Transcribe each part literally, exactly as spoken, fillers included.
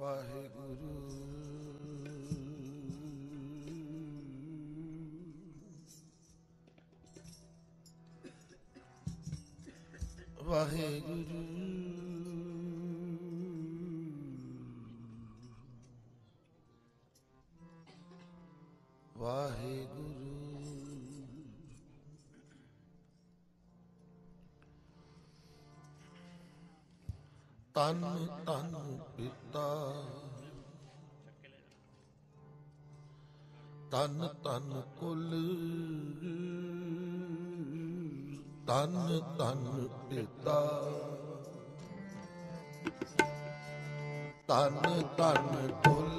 ਵਾਹਿਗੁਰੂ ਵਾਹਿਗੁਰੂ ਵਾਹਿਗੁਰੂ ਧੰਨ ਧੰਨ ਪਿਤਾ ਧੰਨ ਧੰਨ ਕੁਲ ਧੰਨ ਧੰਨ ਪਿਤਾ ਧੰਨ ਧੰਨ ਕੁਲ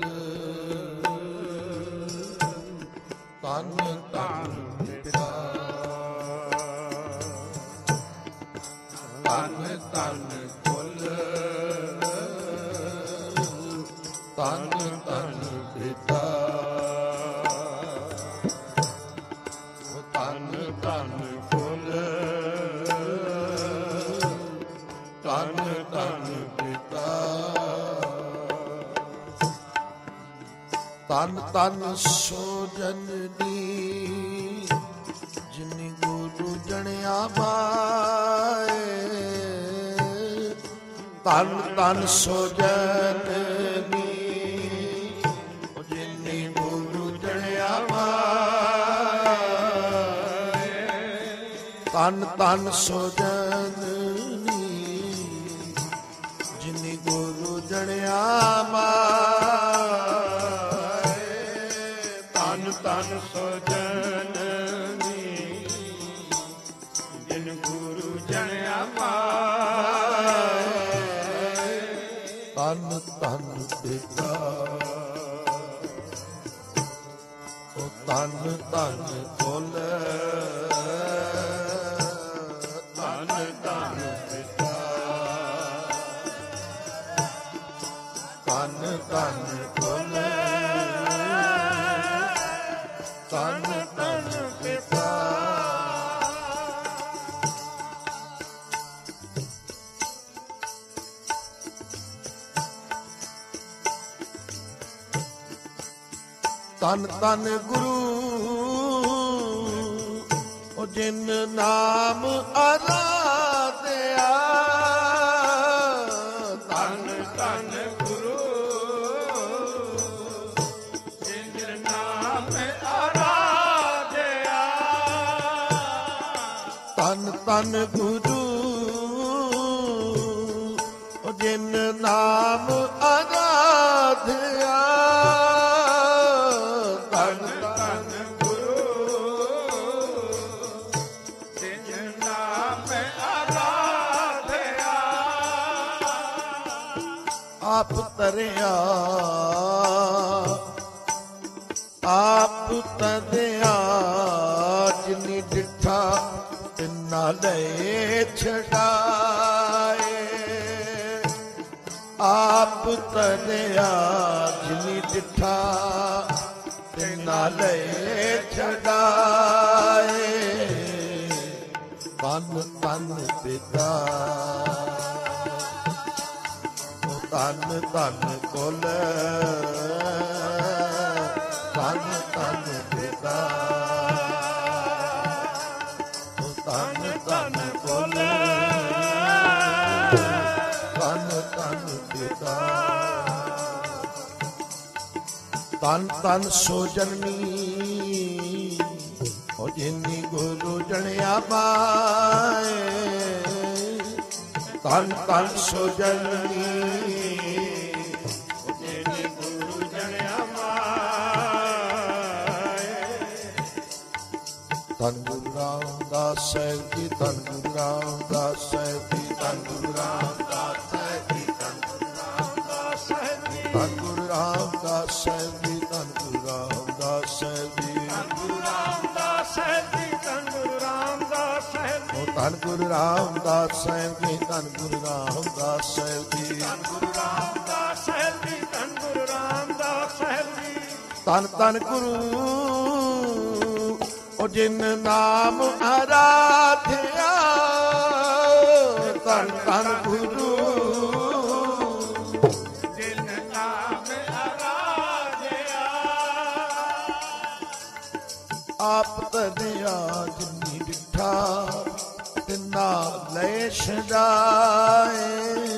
ਧੰਨ ਧੰਨ ਪਿਤਾ ਧੰਨ ਧੰਨ ਕੁਲ ਧੰਨ ਧੰਨ ਪਿਤਾ ਧੰਨ ਧੰਨ ਕੁਲ ਧੰਨ ਧੰਨ ਪਿਤਾ ਧੰਨ ਧੰਨ ਸੋ ਜਨਨੀ ਜਿਨੀ ਗੁਰੂ ਜਣਿਆ ਮਾਏ ਧੰਨ ਧੰਨ ਸੋ ਜਨਨੀ ਜਿਨੀ ਗੁਰੂ ਜਣਿਆ ਮਾਏ ਧੰਨ ਧੰਨ ਸੋ ਜਨਨੀ ਜਿਨੀ ਗੁਰੂ ਜਣਿਆ ਮਾਏ ਧੰਨ ਧੰਨ ਸੋ ਜਨਨੀ ਜਿਨ ਗੁਰੂ ਜਣਿਆ ਮਾਏ ਧੰਨ ਧੰਨ ਪਿਤਾ ਓ ਧੰਨ ਧੰਨ ਕੁਲ ਧੰਨ ਧੰਨ ਪਿਤਾ ਧੰਨ ਧੰਨ ਕੁਲ ਧੰਨ ਧੰਨ ਪਿਤਾ ਧੰਨ ਧੰਨ ਗੁਰੂ ਉਹ ਜਿਨ ਨਾਮ ਆਰਾਧਿਆ ਧੰਨ ਧੰਨ ਗੁਰੂ ਜਿਨ ਨਾਮ ਆਰਾਧਿਆ ਧੰਨ ਧੰਨ ਗੁਰੂ ਉਹ ਜਿਨ ਨਾਮ ਆਰਾਧਿਆ ਆਪ ਤਰਿਆ ਆਪ ਤਰਿਆ ਜਿਨੀ ਡਿਠਾ ਤਿੰਨਾ ਲੈ ਛਡਾਏ ਆਪ ਤਰਿਆ ਜਿਨੀ ਡਿਠਾ ਤਿੰਨਾ ਲੈ ਛਡਾਏ ਧੰਨ ਧੰਨ ਪਿਤਾ ਧੰਨ ਧੰਨ ਕੁਲ ਧੰਨ ਧੰਨ ਪਿਤਾ ਧੰਨ ਧੰਨ ਕੁਲ ਧੰਨ ਧੰਨ ਪਿਤਾ ਧੰਨ ਧੰਨ ਸੋ ਜਨਨੀ ਉਹ ਜਿਨੀ ਗੁਰੂ ਜਣਿਆ ਮਾਏ ਧੰਨ ਧੰਨ ਸੋ ਜਨਨੀ ਜਿਨੀ ਗੁਰੂ ਜਣਿਆ ਮਾਏ ਧੰਨ ਗੁਰੂ ਰਾਮਦਾਸ ਸਾਹਿਬ ਜੀ ਧੰਨ ਗੁਰੂ ਰਾਮਦਾਸ ਸਾਹਿਬ ਜੀ ਧੰਨ ਗੁਰੂ ਰਾਮਦਾਸ ਸਾਹਿਬ ਜੀ ਧੰਨ ਗੁਰੂ ਰਾਮਦਾਸ ਸਾਹਿਬ ਜੀ ਧੰਨ ਗੁਰੂ ਰਾਮਦਾਸ ਸਾਹਿਬ ਜੀ ਧੰਨ ਗੁਰੂ ਰਾਮਦਾਸ ਸਾਹਿਬ ਜੀ ਧੰਨ ਗੁਰੂ ਰਾਮਦਾਸ ਸਾਹਿਬ ਜੀ ਧੰਨ ਗੁਰੂ ਰਾਮਦਾਸ ਸਾਹਿਬ ਜੀ ਧੰਨ ਗੁਰੂ ਰਾਮਦਾਸ ਸਾਹਿਬ ਜੀ ਧੰਨ ਗੁਰੂ ਰਾਮਦਾਸ ਸਾਹਿਬ ਜੀ ਧੰਨ ਗੁਰੂ ਰਾਮਦਾਸ ਸਾਹਿਬ ਜੀ ਧੰਨ ਗੁਰੂ ਰਾਮਦਾਸ ਸਾਹਿਬ ਜੀ ਧੰਨ ਧੰਨ ਗੁਰੂ ਉਹ ਜਿਨ ਨਾਮ ਆਰਾਧਿਆ ਧੰਨ ਧੰਨ ਗੁਰੂ ਜਿਨ ਨਾਮ ਆਪ ਤਰਿਆ ਜਿਨੀ ਡਿਠਾ ਤਿਨਾ ਲੈ ਛਡਾਏ।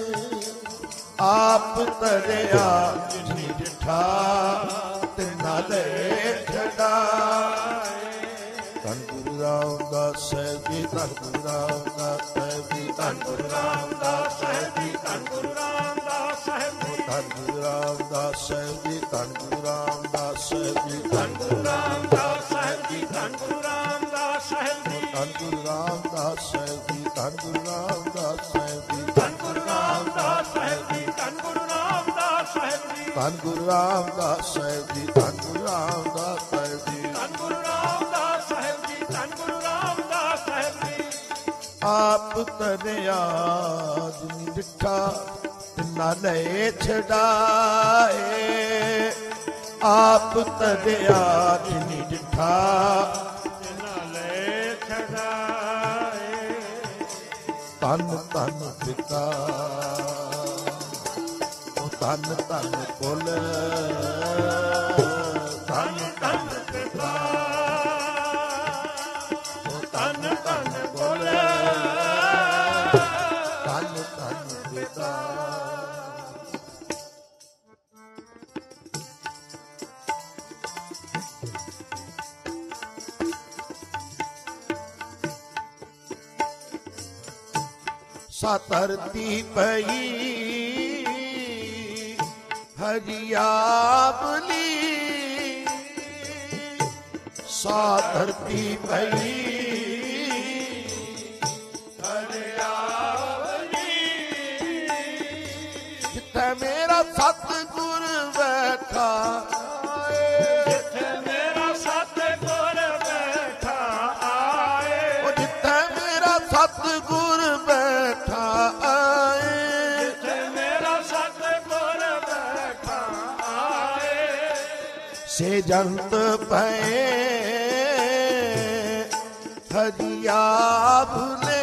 ਆਪ ਤਰਿਆ ਜਿਨੀ ਡਿਠਾ ਤਿਨਾ ਲੈ ਛਡਾਏ। ਧੰਨ ਗੁਰੂ ਰਾਮਦਾਸ ਸਾਹਿਬ ਜੀ, ਧੰਨ ਗੁਰੂ ਰਾਮਦਾਸ ਸਾਹਿਬ ਜੀ, ਧੰਨ ਗੁਰੂ ਰਾਮਦਾਸ ਸਾਹਿਬ ਜੀ, ਧੰਨ ਗੁਰੂ ਰਾਮਦਾਸ ਸਾਹਿਬ ਜੀ, ਧੰਨ ਗੁਰੂ ਰਾਮਦਾਸ ਸਾਹਿਬ ਜੀ, ਧੰਨ ਗੁਰੂ ਰਾਮਦਾਸ ਸਾਹਿਬ ਜੀ, ਧੰਨ ਗੁਰੂ ਰਾਮਦਾਸ ਸਾਹਿਬ ਜੀ, ਧੰਨ ਗੁਰੂ ਰਾਮਦਾਸ ਸਾਹਿਬ ਜੀ, ਧੰਨ ਗੁਰੂ ਰਾਮਦਾਸ ਸਾਹਿਬ ਜੀ, ਧੰਨ ਗੁਰੂ ਰਾਮਦਾਸ ਸਾਹਿਬ ਜੀ, ਧੰਨ ਗੁਰੂ ਰਾਮਦਾਸ ਸਾਹਿਬ ਜੀ, ਧੰਨ ਗੁਰੂ ਰਾਮਦਾਸ ਸਾਹਿਬ ਜੀ, ਧੰਨ ਗੁਰੂ ਰਾਮਦਾਸ ਸਾਹਿਬ ਜੀ, ਧੰਨ ਗੁਰੂ ਰਾਮਦਾਸ ਸਾਹਿਬ ਜੀ, ਧੰਨ ਗੁਰੂ ਰਾਮਦਾਸ ਸਾਹਿਬ ਜੀ, ਧੰਨ ਗੁਰੂ ਰਾਮਦਾਸ ਸਾਹਿਬ ਜੀ। ਆਪ ਤਰਿਆ ਜਿਨੀ ਡਿਠਾ ਤਿਨਾ ਲੈ ਛਡਾਏ। ਆਪ ਤਰਿਆ ਜਿਨੀ ਡਿਠਾ ਤਿਨਾ ਲੈ ਛਡਾਏ। ਧੰਨ ਧੰਨ ਪਿਤਾ ਉਹ ਧੰਨ ਧੰਨ ਕੁਲ, ਧੰਨ ਧੰਨ ਪਿਤਾ ਉਹ ਧੰਨ ਧੰਨ ਕੁਲ, ਧੰਨ ਧੰਨ ਪਿਤਾ। ਸਾ ਧਰਤੀ ਪਈ ਹਰਿਆਵਲੀ, ਸਾ ਧਰਤੀ ਪਈ ਹਰਿਆਵਲੀ। ਜਿੱਥੇ ਮੇਰਾ ਸਤਿਗੁਰ ਬੈਠਾ, ਜਿੱਥੇ ਮੇਰਾ ਸਤਿਗੁਰ ਬੈਠਾ ਆਏ। ਉਹ ਜਿੱਥੇ ਮੇਰਾ ਸਤਿਗੁਰ ਬੈਠਾ ਆਏ, ਜਿੱਥੇ ਮੇਰਾ ਸਤਿਗੁਰ ਬੈਠਾ ਆਏ। ਸੇ ਜੰਤ ਪਏ ਹਰਿਆਵਲੇ,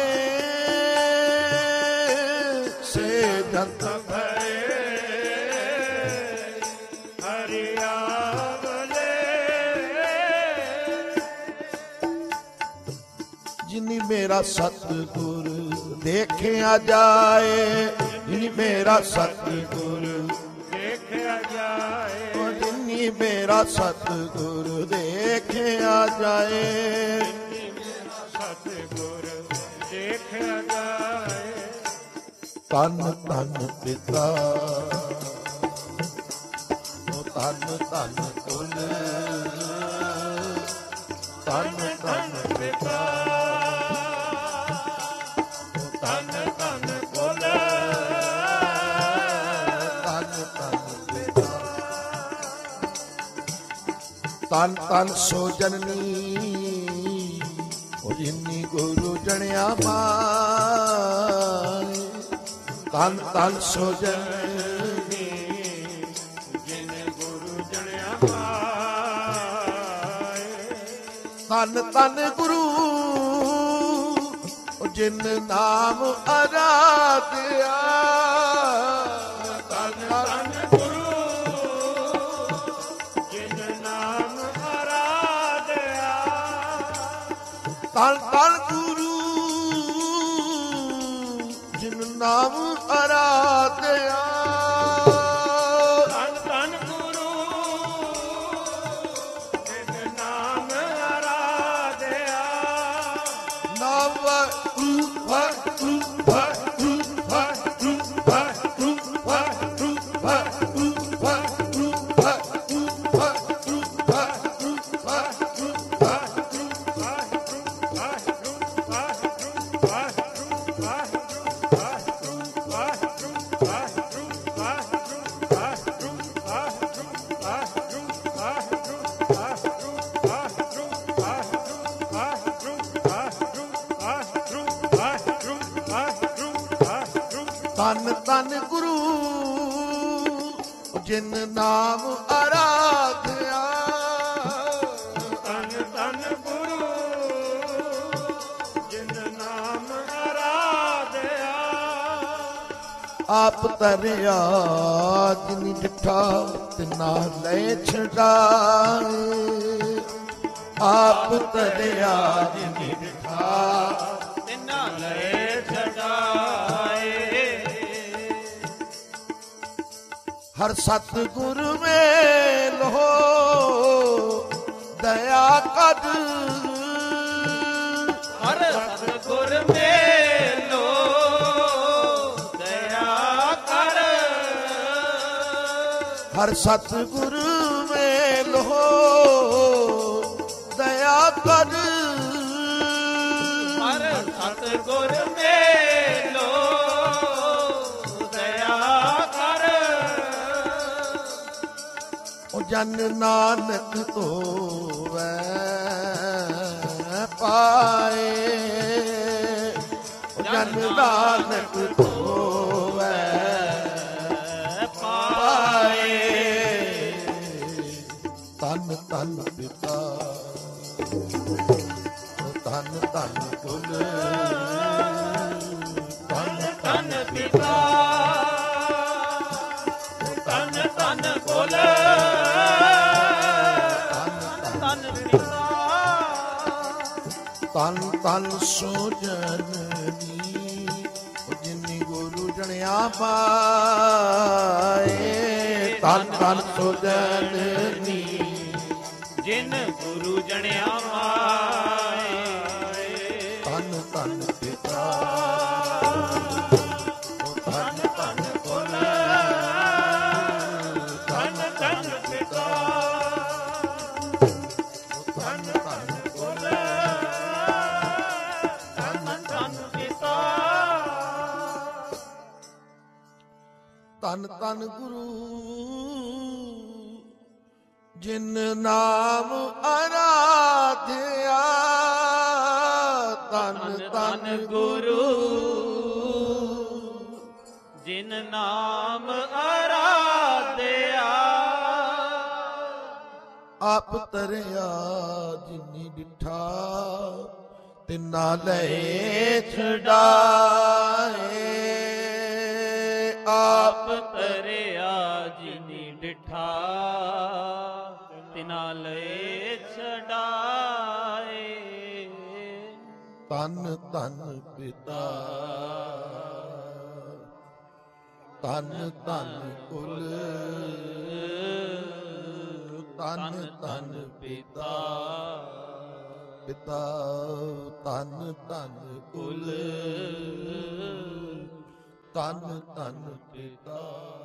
ਸੇ ਜੰਤ ਪਏ ਹਰਿਆਵਲੇ। ਜਿਨੀ ਮੇਰਾ ਸਤਿਗੁਰ ਦੇਖਿਆ ਜਾਏ, ਜਿਨੀ ਮੇਰਾ ਸਤਿਗੁਰ ਦੇਖਿਆ ਜਾਏ। ਉਹ ਜਿਨੀ ਮੇਰਾ ਸਤਿਗੁਰ ਦੇਖਿਆ ਜਾਏ, ਜਿਨੀ ਮੇਰਾ ਸਤਿਗੁਰ ਦੇਖਿਆ ਜਾਏ। ਧੰਨ ਧੰਨ ਪਿਤਾ ਉਹ ਧੰਨ ਧੰਨ ਕੁਲ, ਧੰਨ ਧੰਨ ਪਿਤਾ ਧੰਨ ਧੰਨ ਕੁਲ, ਧੰਨ ਧੰਨ ਪਿਤਾ। ਧੰਨ ਧੰਨ ਸੋ ਜਨਨੀ ਉਹ ਜਿਨੀ ਗੁਰੂ ਜਣਿਆ ਮਾਏ। ਧੰਨ ਧੰਨ ਸੋ ਜਨਨੀ ਜਿਨੇ ਗੁਰੂ ਜਣਿਆ ਮਾਏ। ਧੰਨ ਧੰਨ ਗੁਰੂ ਜਿਨ ਨਾਮ ਅਰਾਧਿਆ। ਧੰਨ ਧੰਨ ਗੁਰੂ ਜਿਨ ਨਾਮ ਅਰਾਧਿਆ। ਧੰਨ ਧੰਨ ਗੁਰੂ ਜਿਨ ਨਾਮ ਅਰਾਧਿਆ। ਧੰਨ ਧੰਨ ਗੁਰੂ ਜਿਨ ਨਾਮ ਅਰਾਧਿਆ। ਨਾਮ ਧੰਨ ਧੰਨ ਗੁਰੂ ਜਿਨ ਨਾਮ ਅਰਾਧਿਆ। ਧੰਨ ਧੰਨ ਗੁਰੂ ਜਿਨ ਨਾਮ ਅਰਾਧਿਆ। ਆਪ ਤਰਿਆ ਜਿਨੀ ਡਿਠਾ ਤਿਨਾ ਲੈ ਛਡਾਏ। ਆਪ ਤਰਿਆ ਜਿਨਿ ਡਿਠਾ ਤਿਨਾ ਲਏ ਛਡਾਏ। ਹਰ ਸਤਿਗੁਰ ਮੇਲੋ ਦਇਆ ਕਰ, ਹਰ ਸਤਿਗੁਰ ਮੇਲੋ ਦਇਆ ਕਰ, ਹਰ ਸਤਿਗੁਰ ਮੇਲੋ ਦਇਆ ਕਰ, ਹਰ ਸਤਿਗੁਰ ਮੇਲੋ ਦਇਆ ਕਰ। ਉਹ ਜਨ ਨਾਨਕ ਧੋਵੈ ਪਾਏ, ਉਹ ਜਨ ਨਾਨਕ ਧੋਵੈ ਪਾਏ। ਧੰਨ ਧੰਨ ਪਿਤਾ, ਧੰਨ ਧੰਨ ਕੁਲ, ਧੰਨ ਧੰਨ ਪਿਤਾ, ਧੰਨ ਧੰਨ ਕੁਲ, ਧੰਨ ਪਿਤਾ, ਧੰਨ ਧੰਨ ਸੋ ਜਨਨੀ ਜਿਨੀ ਗੁਰੂ ਜਣਿਆ ਪਾਏ। ਧੰਨ ਧੰਨ ਸੋ ਜਨਨੀ ਜਿਨ ਗੁਰੂ ਜਣਿਆ ਮਾਏ। ਧੰਨ ਧੰਨ ਪਿਤਾ, ਧੰਨ ਧੰਨ ਕੁਲ, ਧੰਨ ਧੰਨ ਪਿਤਾ, ਧੰਨ ਧੰਨ ਕੁਲ, ਧੰਨ ਧੰਨ ਪਿਤਾ। ਧੰਨ ਧੰਨ ਗੁਰੂ ਜਿਨ ਨਾਮ ਅਰਾਧਿਆ। ਧੰਨ ਧੰਨ ਗੁਰੂ ਜਿਨ ਨਾਮ ਅਰਾਧਿਆ। ਆਪ ਤਰਿਆ ਜਿਨੀ ਡਿਠਾ ਤਿਨਾ ਲਏ ਛਡਾਏ। ਆਪ ਤਰਿਆ ਜਿਨੀ ਡਿਠਾ ਤਿਨਾ ਲਏ ਛਡਾਏ। ਧੰਨ ਧੰਨ ਪਿਤਾ, ਧੰਨ ਧੰਨ ਕੁਲ, ਧੰਨ ਧੰਨ ਪਿਤਾ, ਪਿਤਾ ਧੰਨ ਧੰਨ ਕੁਲ, ਧੰਨ ਧੰਨ ਪਿਤਾ।